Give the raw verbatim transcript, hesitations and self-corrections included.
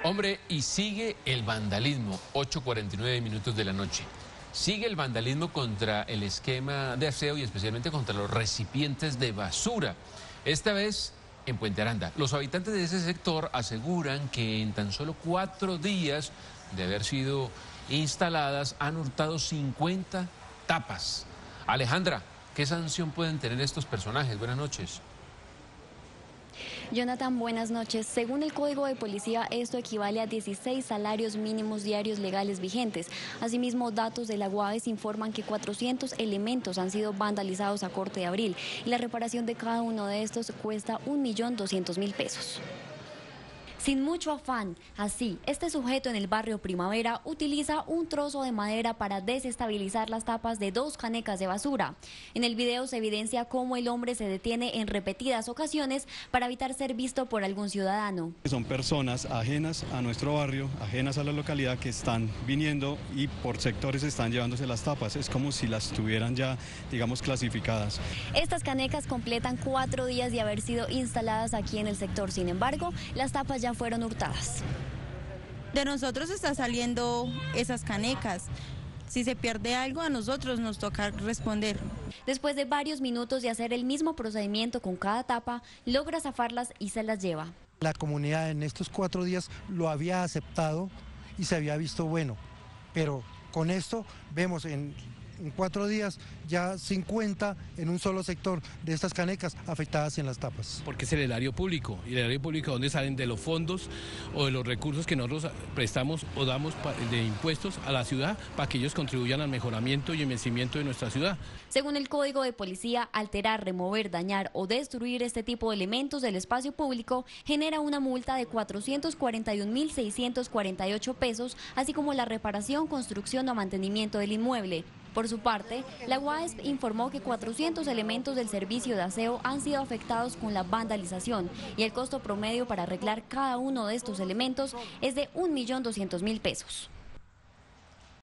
Hombre, y sigue el vandalismo, ocho cuarenta y nueve minutos de la noche. Sigue el vandalismo contra el esquema de aseo y especialmente contra los recipientes de basura. Esta vez en Puente Aranda. Los habitantes de ese sector aseguran que en tan solo cuatro días de haber sido instaladas han hurtado cincuenta tapas. Alejandra, ¿qué sanción pueden tener estos personajes? Buenas noches. Jonathan, buenas noches. Según el Código de Policía, esto equivale a dieciséis salarios mínimos diarios legales vigentes. Asimismo, datos de la UAES informan que cuatrocientos elementos han sido vandalizados a corte de abril y la reparación de cada uno de estos cuesta un millón doscientos mil pesos. Sin mucho afán, así, este sujeto en el barrio Primavera utiliza un trozo de madera para desestabilizar las tapas de dos canecas de basura. En el video se evidencia cómo el hombre se detiene en repetidas ocasiones para evitar ser visto por algún ciudadano. Son personas ajenas a nuestro barrio, ajenas a la localidad, que están viniendo y por sectores están llevándose las tapas. Es como si las tuvieran ya, digamos, clasificadas. Estas canecas completan cuatro días de haber sido instaladas aquí en el sector. Sin embargo, las tapas ya fueron hurtadas. De nosotros está saliendo esas canecas. Si se pierde algo, a nosotros nos toca responder. Después de varios minutos de hacer el mismo procedimiento con cada tapa, logra zafarlas y se las lleva. La comunidad en estos cuatro días lo había aceptado y se había visto bueno, pero con esto vemos en... En cuatro días ya cincuenta en un solo sector de estas canecas afectadas en las tapas. Porque es el erario público, y el erario público donde salen de los fondos o de los recursos que nosotros prestamos o damos de impuestos a la ciudad para que ellos contribuyan al mejoramiento y embellecimiento de nuestra ciudad. Según el Código de Policía, alterar, remover, dañar o destruir este tipo de elementos del espacio público genera una multa de cuatrocientos cuarenta y un mil seiscientos cuarenta y ocho pesos, así como la reparación, construcción o mantenimiento del inmueble. Por su parte, la UAES informó que cuatrocientos elementos del servicio de aseo han sido afectados con la vandalización y el costo promedio para arreglar cada uno de estos elementos es de un millón doscientos mil pesos.